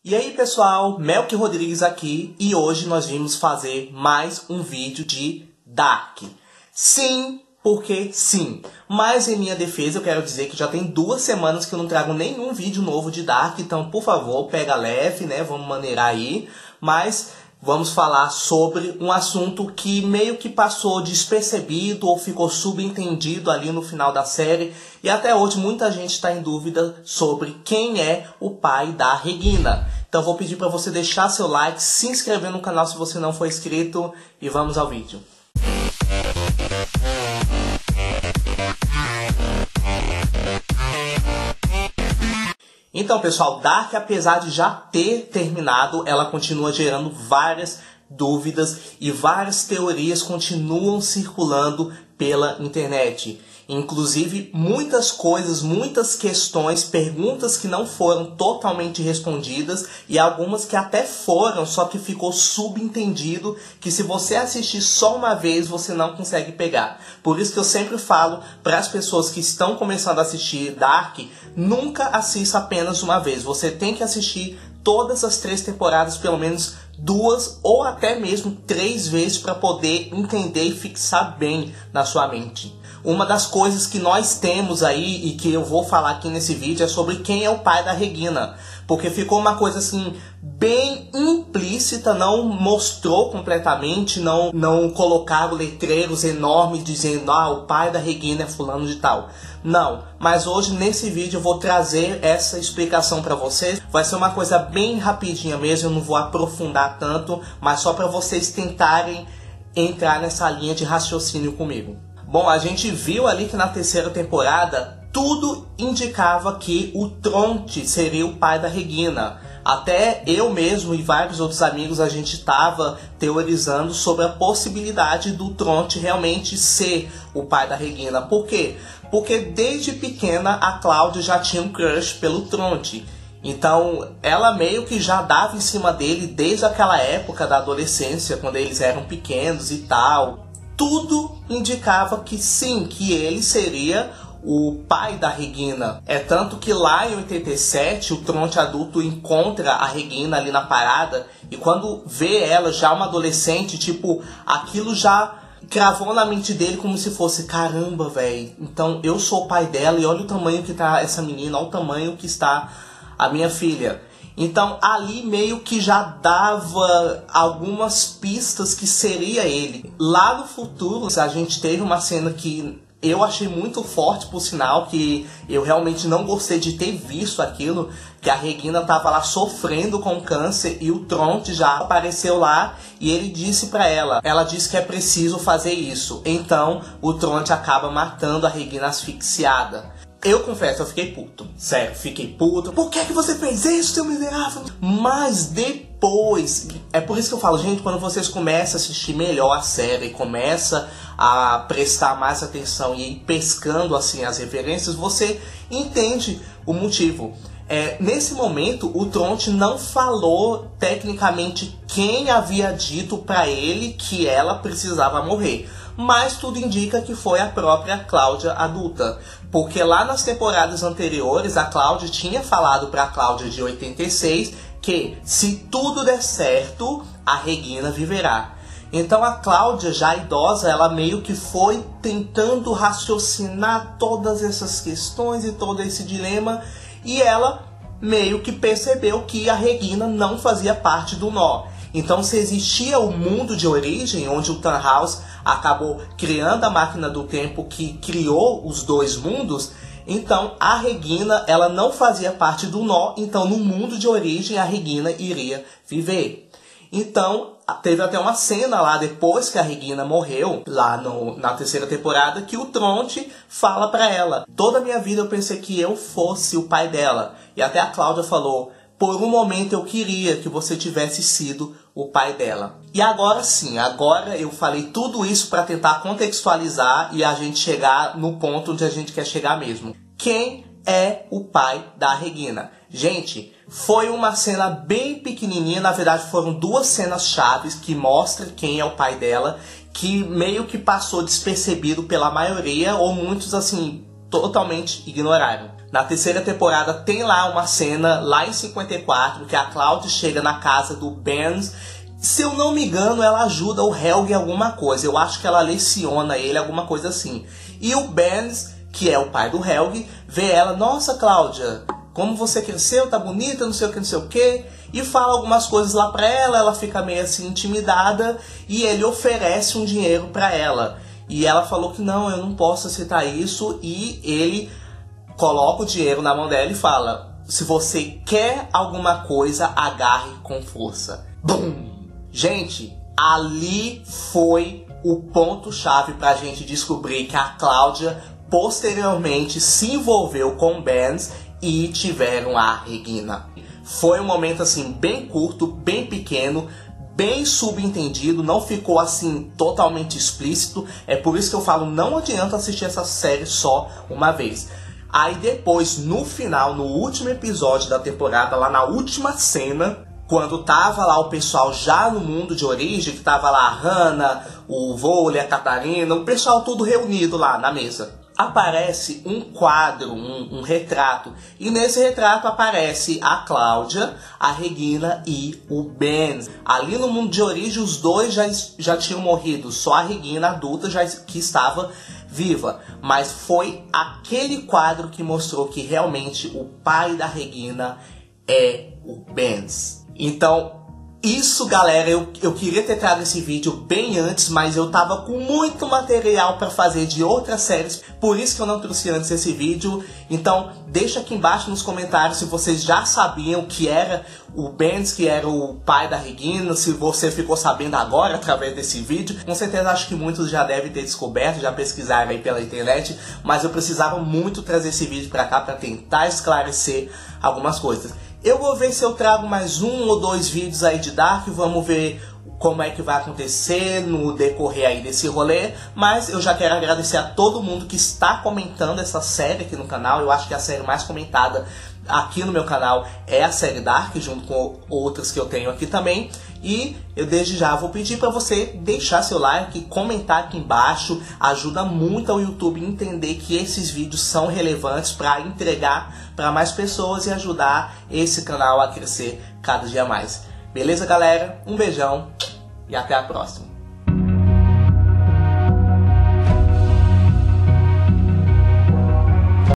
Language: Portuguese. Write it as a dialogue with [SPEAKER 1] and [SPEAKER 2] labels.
[SPEAKER 1] E aí pessoal, Melk Rodrigues aqui e hoje nós vimos fazer mais um vídeo de Dark. Sim, porque sim. Mas em minha defesa eu quero dizer que já tem 2 semanas que eu não trago nenhum vídeo novo de Dark. Então por favor, pega leve, né? Vamos maneirar aí. Mas vamos falar sobre um assunto que meio que passou despercebido ou ficou subentendido ali no final da série. E até hoje muita gente está em dúvida sobre quem é o pai da Regina. Então vou pedir para você deixar seu like, se inscrever no canal se você não for inscrito e vamos ao vídeo. Então pessoal, Dark, apesar de já ter terminado, ela continua gerando várias dúvidas e várias teorias continuam circulando pela internet. Inclusive muitas coisas, muitas questões, perguntas que não foram totalmente respondidas e algumas que até foram, só que ficou subentendido que se você assistir só uma vez você não consegue pegar. Por isso que eu sempre falo para as pessoas que estão começando a assistir Dark, nunca assista apenas uma vez. Você tem que assistir todas as 3 temporadas, pelo menos 2 ou até mesmo 3 vezes para poder entender e fixar bem na sua mente. Uma das coisas que nós temos aí e que eu vou falar aqui nesse vídeo é sobre quem é o pai da Regina. Porque ficou uma coisa assim bem implícita, não mostrou completamente, não colocaram letreiros enormes dizendo o pai da Regina é fulano de tal. Não, mas hoje nesse vídeo eu vou trazer essa explicação para vocês. Vai ser uma coisa bem rapidinha mesmo, eu não vou aprofundar tanto, mas só para vocês tentarem entrar nessa linha de raciocínio comigo. Bom, a gente viu ali que na 3ª temporada tudo indicava que o Tronte seria o pai da Regina. Até eu mesmo e vários outros amigos a gente estava teorizando sobre a possibilidade do Tronte realmente ser o pai da Regina. Por quê? Porque desde pequena a Cláudia já tinha um crush pelo Tronte. Então ela meio que já dava em cima dele desde aquela época da adolescência, quando eles eram pequenos e tal. Tudo indicava que sim, que ele seria o pai da Regina. É tanto que lá em 87 o Tronte adulto encontra a Regina ali na parada e quando vê ela já uma adolescente, tipo, aquilo já cravou na mente dele como se fosse, caramba, velho, então eu sou o pai dela e olha o tamanho que tá essa menina, olha o tamanho que está a minha filha. Então ali meio que já dava algumas pistas que seria ele. Lá no futuro a gente teve uma cena que eu achei muito forte, por sinal, que eu realmente não gostei de ter visto aquilo, que a Regina estava lá sofrendo com câncer e o Tronte já apareceu lá e ele disse pra ela disse que é preciso fazer isso. Então o Tronte acaba matando a Regina asfixiada. Eu confesso, eu fiquei puto. Sério, fiquei puto. Por que você fez isso, seu miserável? Mas depois... É por isso que eu falo, gente, quando vocês começam a assistir melhor a série, começa a prestar mais atenção e ir pescando assim as referências, você entende o motivo. Nesse momento, o Tronte não falou tecnicamente quem havia dito pra ele que ela precisava morrer. Mas tudo indica que foi a própria Cláudia adulta. Porque lá nas temporadas anteriores, a Cláudia tinha falado para a Cláudia de 86 que se tudo der certo, a Regina viverá. Então a Cláudia, já idosa, ela meio que foi tentando raciocinar todas essas questões e todo esse dilema. E ela meio que percebeu que a Regina não fazia parte do nó. Então se existia o mundo de origem, onde o Tannhaus acabou criando a máquina do tempo que criou os 2 mundos, então a Regina ela não fazia parte do nó, então no mundo de origem a Regina iria viver. Então teve até uma cena lá depois que a Regina morreu, lá na 3ª temporada, que o Tronte fala pra ela: toda a minha vida eu pensei que eu fosse o pai dela. E até a Cláudia falou: por um momento eu queria que você tivesse sido o pai dela. E agora sim, agora eu falei tudo isso para tentar contextualizar e a gente chegar no ponto onde a gente quer chegar mesmo. Quem é o pai da Regina? Gente, foi uma cena bem pequenininha, na verdade foram 2 cenas chaves que mostram quem é o pai dela, que meio que passou despercebido pela maioria, ou muitos assim totalmente ignoraram. Na terceira temporada tem lá uma cena, lá em 54, que a Cláudia chega na casa do Benz. Se eu não me engano, ela ajuda o Helge em alguma coisa. Eu acho que ela leciona ele, alguma coisa assim. E o Benz, que é o pai do Helge, vê ela, nossa Cláudia, como você cresceu, tá bonita, não sei o que, não sei o que. E fala algumas coisas lá pra ela, ela fica meio assim intimidada. E ele oferece um dinheiro pra ela. E ela falou que não, eu não posso aceitar isso. E ele coloca o dinheiro na mão dela e fala, se você quer alguma coisa, agarre com força. Bum! Gente, ali foi o ponto-chave pra gente descobrir que a Cláudia posteriormente se envolveu com o Benz e tiveram a Regina. Foi um momento assim bem curto, bem pequeno, bem subentendido, não ficou assim totalmente explícito. É por isso que eu falo, não adianta assistir essa série só uma vez. Aí depois, no final, no último episódio da temporada, lá na última cena, quando tava lá o pessoal já no mundo de origem, que tava lá a Hannah, o Vole, a Catarina, o pessoal tudo reunido lá na mesa, aparece um quadro, um retrato. E nesse retrato aparece a Cláudia, a Regina e o Benz. Ali no mundo de origem, os dois já tinham morrido. Só a Regina, adulta, que estava viva. Mas foi aquele quadro que mostrou que realmente o pai da Regina é o Benz. Então, isso, galera, eu queria ter trago esse vídeo bem antes, mas eu tava com muito material para fazer de outras séries, por isso que eu não trouxe antes esse vídeo. Então, deixa aqui embaixo nos comentários se vocês já sabiam que era o Benz, que era o pai da Regina, se você ficou sabendo agora através desse vídeo. Com certeza acho que muitos já devem ter descoberto, já pesquisaram aí pela internet, mas eu precisava muito trazer esse vídeo para cá para tentar esclarecer algumas coisas. Eu vou ver se eu trago mais 1 ou 2 vídeos aí de Dark, vamos ver como é que vai acontecer no decorrer aí desse rolê. Mas eu já quero agradecer a todo mundo que está comentando essa série aqui no canal. Eu acho que a série mais comentada aqui no meu canal é a série Dark, junto com outras que eu tenho aqui também. E eu desde já vou pedir para você deixar seu like, comentar aqui embaixo. Ajuda muito ao YouTube entender que esses vídeos são relevantes para entregar para mais pessoas e ajudar esse canal a crescer cada dia mais. Beleza, galera? Um beijão e até a próxima.